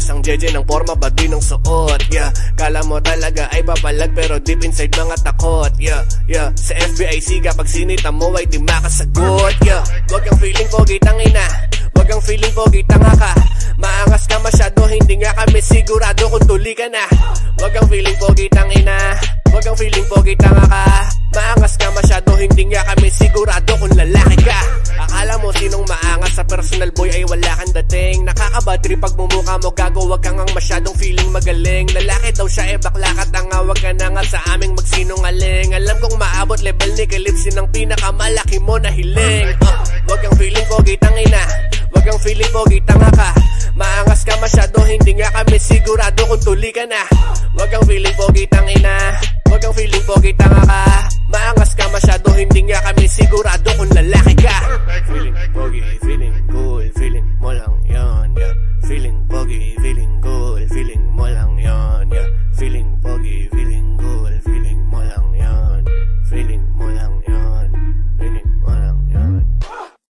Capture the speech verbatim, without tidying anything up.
Isang jeje ng forma ba di ng suot, yeah. Kala mo talaga ay papalag pero deep inside mga takot, yeah, yeah. Sa F B I siga pag sinita mo ay di makasagot, yeah. Wag kang feeling pogi tangina, wag kang feeling pogi tanga ka. Maangas ka masyado, hindi nga kami sigurado kung tuli ka na. Wag kang feeling pogi tangina, wag kang feeling pogi tanga ka. Maangas ka masyado, hindi nga kami sigurado kung lalaki ka. Akala mo sinong maangas sa personal boy ay wala kang dating. Nakakabadri pag mumukha mo gago, wag kang ang masyadong feeling magaling. Lalaki daw siya eh bakla ka tanga, wag ka na nga sa aming magsinungaling. Alam kong maabot level ni Calypsy ng pinakamalaki mo na hiling. uh, Wag kang feeling pogi tangina, wag kang feeling pogi tanga ka. Maangas ka masyado, hindi nga kami sigurado kung tuli ka na. Wag kang feeling pogi tangina, wag kang feeling pogi tanga.